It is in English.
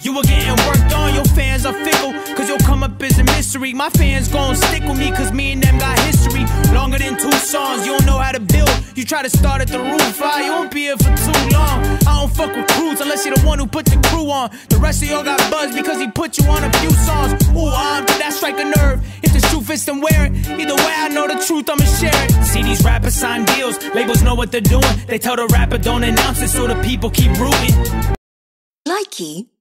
You were getting worked on, your fans are fickle, cause you'll come up as a mystery. My fans gon' stick with me, cause me and them got history. Longer than 2 songs, you don't know how to build. You try to start at the roof, you won't be here for too long. I don't fuck with crews unless you're the one who put the crew on. The rest of y'all got buzz because he put you on a few songs. Ooh, did that strike a nerve? If the shoe fits, then wear it. Either way, I know the truth, I'ma share it. See these rappers sign deals, labels know what they're doing. They tell the rapper don't announce it, so the people keep rooting. Likey